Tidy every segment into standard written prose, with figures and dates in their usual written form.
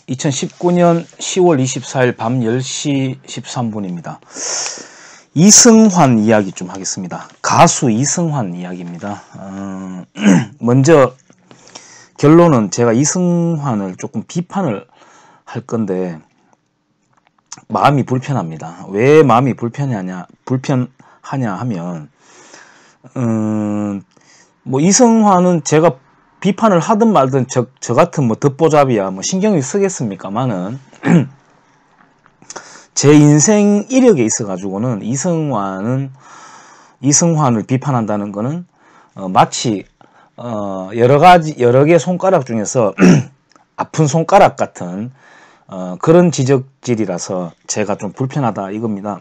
2019년 10월 24일 밤 10시 13분입니다. 이승환 이야기 좀 하겠습니다. 가수 이승환 이야기입니다. 먼저 결론은 제가 이승환을 조금 비판을 할 건데 마음이 불편합니다. 왜 마음이 불편하냐 하면 뭐 이승환은 제가 비판을 하든 말든 저 같은 뭐 듣보잡이야 뭐 신경이 쓰겠습니까만은 제 인생 이력에 있어 가지고는 이승환을 비판한다는 거는 마치 여러 개 손가락 중에서 아픈 손가락 같은 그런 지적질이라서 제가 좀 불편하다 이겁니다.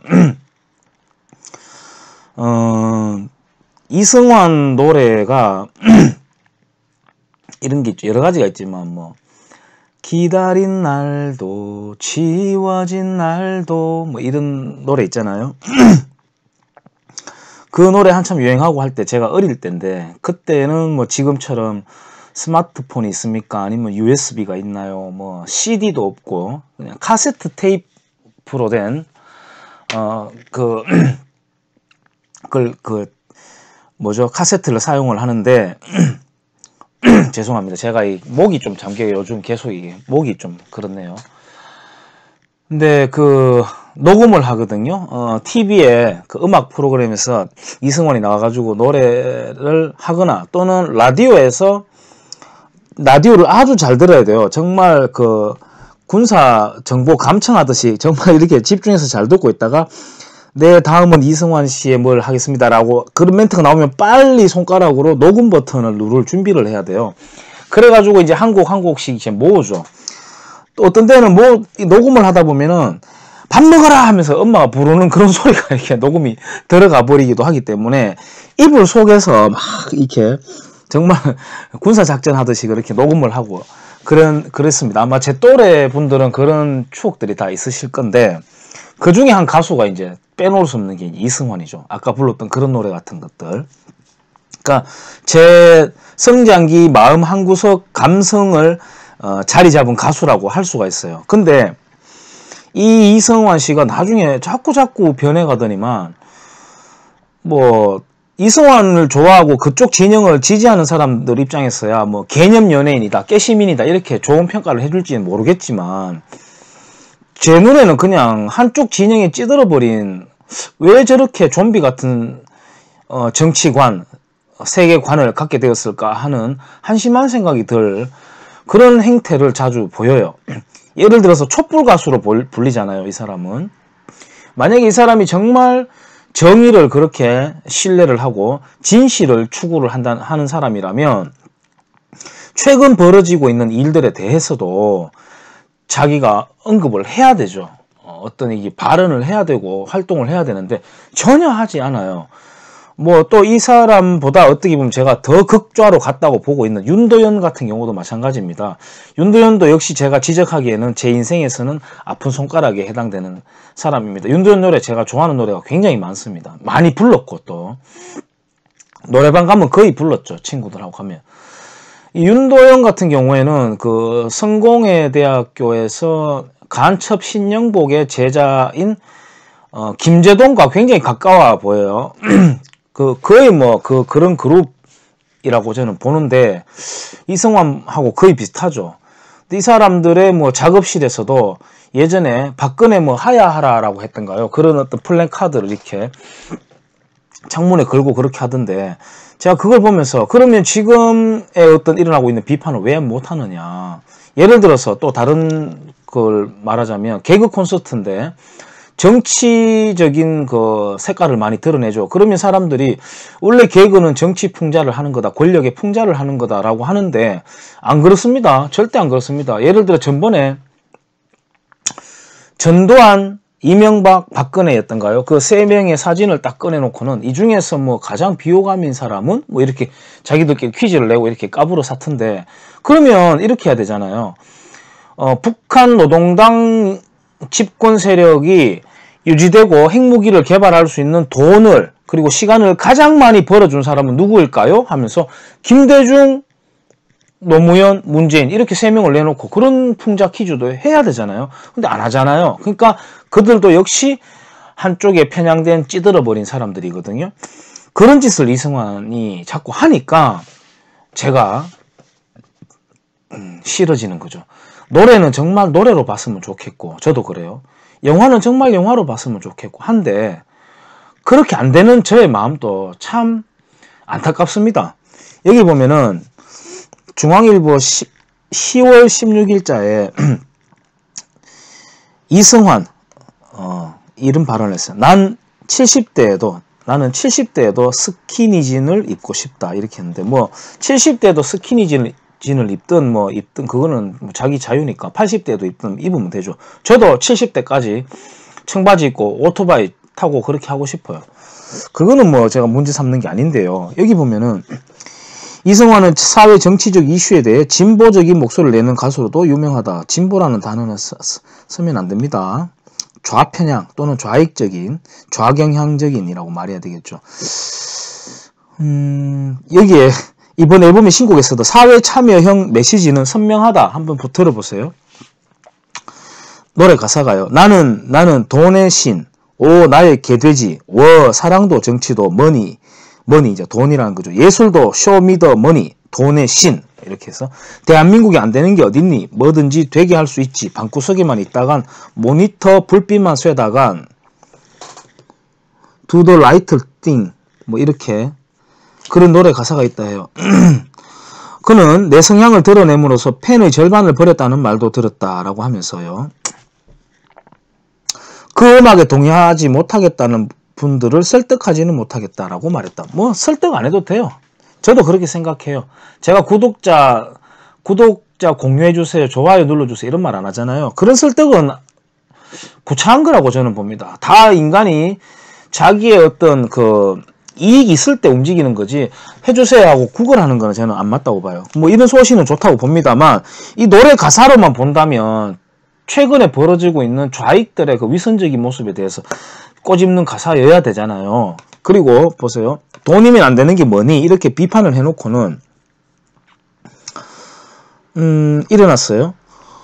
이승환 노래가 이런 게 있죠. 여러 가지가 있지만 뭐 기다린 날도 지워진 날도 뭐 이런 노래 있잖아요. 그 노래 한참 유행하고 할 때 제가 어릴 때인데 그때는 뭐 지금처럼 스마트폰이 있습니까? 아니면 USB가 있나요? 뭐 CD도 없고 그냥 카세트 테이프로 된 카세트를 사용을 하는데 죄송합니다. 제가 이 목이 좀 잠겨요. 요즘 계속 이게 목이 좀 그렇네요. 근데 녹음을 하거든요. TV에 음악 프로그램에서 이승환이 나와가지고 노래를 하거나 또는 라디오를 아주 잘 들어야 돼요. 정말 군사 정보 감청하듯이 정말 이렇게 집중해서 잘 듣고 있다가 네, 다음은 이승환 씨의 뭘 하겠습니다라고 그런 멘트가 나오면 빨리 손가락으로 녹음 버튼을 누를 준비를 해야 돼요. 그래가지고 이제 한 곡씩 이제 모으죠. 또 어떤 때는 녹음을 하다 보면은 밥 먹어라 하면서 엄마가 부르는 그런 소리가 이렇게 녹음이 들어가 버리기도 하기 때문에 이불 속에서 막 이렇게 정말 군사작전 하듯이 그렇게 녹음을 하고 그랬습니다. 아마 제 또래 분들은 그런 추억들이 다 있으실 건데 그 중에 한 가수가 이제 빼놓을 수 없는 게 이승환이죠. 아까 불렀던 그런 노래 같은 것들. 그러니까 제 성장기 마음 한구석 감성을 자리 잡은 가수라고 할 수가 있어요. 근데 이 이승환 씨가 나중에 자꾸 변해가더니만 뭐 이승환을 좋아하고 그쪽 진영을 지지하는 사람들 입장에서야 뭐 개념 연예인이다, 깨시민이다 이렇게 좋은 평가를 해줄지는 모르겠지만 제 눈에는 그냥 한쪽 진영에 찌들어버린 왜 저렇게 좀비 같은 정치관, 세계관을 갖게 되었을까 하는 한심한 생각이 들 그런 행태를 자주 보여요. 예를 들어서 촛불 가수로 불리잖아요. 이 사람은. 만약에 이 사람이 정말 정의를 그렇게 신뢰를 하고 진실을 추구를 하는 사람이라면 최근 벌어지고 있는 일들에 대해서도 자기가 언급을 해야 되죠. 어떤 이게 발언을 해야 되고 활동을 해야 되는데 전혀 하지 않아요. 뭐 또 이 사람보다 어떻게 보면 제가 더 극좌로 갔다고 보고 있는 윤도현 같은 경우도 마찬가지입니다. 윤도현도 역시 제가 지적하기에는 제 인생에서는 아픈 손가락에 해당되는 사람입니다. 윤도현 노래 제가 좋아하는 노래가 굉장히 많습니다. 많이 불렀고 또 노래방 가면 거의 불렀죠. 친구들하고 가면. 이 윤도현 같은 경우에는 성공회대학교에서 간첩 신영복의 제자인 김재동과 굉장히 가까워 보여요. 거의 그런 그룹이라고 저는 보는데 이승환하고 거의 비슷하죠. 근데 이 사람들의 작업실에서도 예전에 박근혜 하야하라라고 했던가요? 그런 어떤 플랜카드를 이렇게 창문에 걸고 그렇게 하던데 제가 그걸 보면서 그러면 지금의 어떤 일어나고 있는 비판을 왜 못하느냐. 예를 들어서 또 다른 걸 말하자면 개그 콘서트인데 정치적인 색깔을 많이 드러내죠. 그러면 사람들이 원래 개그는 정치 풍자를 하는 거다. 권력의 풍자를 하는 거다라고 하는데 안 그렇습니다. 절대 안 그렇습니다. 예를 들어 전번에 전두환, 이명박, 박근혜였던가요? 그 세 명의 사진을 딱 꺼내놓고는 이 중에서 가장 비호감인 사람은 이렇게 자기들끼리 퀴즈를 내고 이렇게 까불어 사던데 그러면 이렇게 해야 되잖아요. 북한 노동당 집권 세력이 유지되고 핵무기를 개발할 수 있는 돈을 그리고 시간을 가장 많이 벌어준 사람은 누구일까요? 하면서 김대중 노무현, 문재인 이렇게 세 명을 내놓고 그런 풍자 퀴즈도 해야 되잖아요. 근데 안 하잖아요. 그러니까 그들도 역시 한쪽에 편향된 찌들어버린 사람들이거든요. 그런 짓을 이승환이 자꾸 하니까 제가 싫어지는 거죠. 노래는 정말 노래로 봤으면 좋겠고 저도 그래요. 영화는 정말 영화로 봤으면 좋겠고 한데 그렇게 안 되는 저의 마음도 참 안타깝습니다. 여기 보면은 중앙일보 10월 16일자에 이승환 이런 발언을 했어요. 나는 70대에도 스키니진을 입고 싶다 이렇게 했는데 뭐 70대에도 스키니진을 입든 뭐 입든 그거는 뭐 자기 자유니까 80대에도 입으면 되죠. 저도 70대까지 청바지 입고 오토바이 타고 그렇게 하고 싶어요. 그거는 뭐 제가 문제 삼는 게 아닌데요. 여기 보면은 이승환은 사회 정치적 이슈에 대해 진보적인 목소리를 내는 가수로도 유명하다. 진보라는 단어는 쓰면 안 됩니다. 좌편향 또는 좌익적인, 좌경향적인이라고 말해야 되겠죠. 여기에 이번 앨범의 신곡에서도 사회 참여형 메시지는 선명하다. 한번 들어보세요. 노래 가사가요. 나는 돈의 신, 오 나의 개돼지, 워 사랑도 정치도 머니 이제 돈이라는 거죠. 예술도 쇼미더 머니, 돈의 신 이렇게 해서 대한민국이 안 되는 게 어딨니? 뭐든지 되게 할 수 있지. 방구석에만 있다간 모니터 불빛만 쐬다간 Do the right thing 뭐 이렇게 그런 노래 가사가 있다 해요. 그는 내 성향을 드러냄으로써 팬의 절반을 버렸다는 말도 들었다라고 하면서요. 그 음악에 동의하지 못하겠다는 분들을 설득하지는 못하겠다라고 말했다. 뭐 설득 안 해도 돼요. 저도 그렇게 생각해요. 제가 구독자 공유해주세요, 좋아요 눌러주세요 이런 말 안 하잖아요. 그런 설득은 구차한 거라고 저는 봅니다. 다 인간이 자기의 어떤 그 이익이 있을 때 움직이는 거지 해주세요 하고 구걸하는 거는 저는 안 맞다고 봐요. 뭐 이런 소신은 좋다고 봅니다만 이 노래 가사로만 본다면 최근에 벌어지고 있는 좌익들의 그 위선적인 모습에 대해서 꼬집는 가사여야 되잖아요. 그리고 보세요. 돈이면 안 되는 게 뭐니? 이렇게 비판을 해놓고는 일어났어요.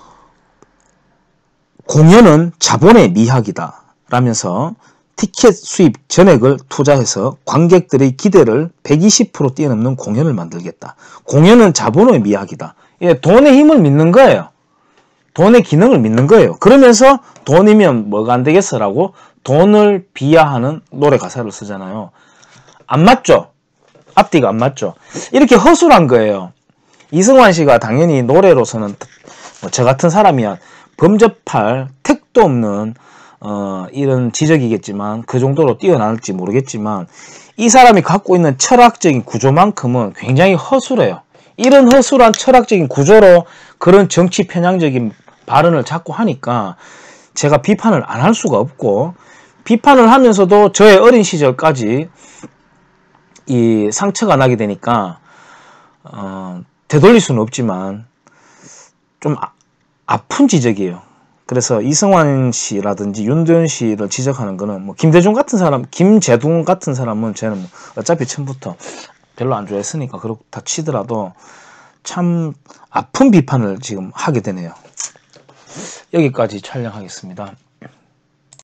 공연은 자본의 미학이다 라면서 티켓 수입 전액을 투자해서 관객들의 기대를 120% 뛰어넘는 공연을 만들겠다. 공연은 자본의 미학이다. 예, 돈의 힘을 믿는 거예요. 돈의 기능을 믿는 거예요. 그러면서 돈이면 뭐가 안 되겠어라고 돈을 비하하는 노래 가사를 쓰잖아요. 안 맞죠? 앞뒤가 안 맞죠? 이렇게 허술한 거예요. 이승환 씨가 당연히 노래로서는 저 같은 사람이야 범접할 택도 없는 이런 지적이겠지만 그 정도로 뛰어날지 모르겠지만 이 사람이 갖고 있는 철학적인 구조만큼은 굉장히 허술해요. 이런 허술한 철학적인 구조로 그런 정치 편향적인 발언을 자꾸 하니까 제가 비판을 안 할 수가 없고 비판을 하면서도 저의 어린 시절까지 이 상처가 나게 되니까 되돌릴 수는 없지만 좀 아픈 지적이에요. 그래서 이승환 씨라든지 윤도현 씨를 지적하는 거는 뭐 김대중 같은 사람, 김재동 같은 사람은 저는 뭐 어차피 처음부터 별로 안 좋아했으니까 그렇다 치더라도 참 아픈 비판을 지금 하게 되네요. 여기까지 촬영하겠습니다.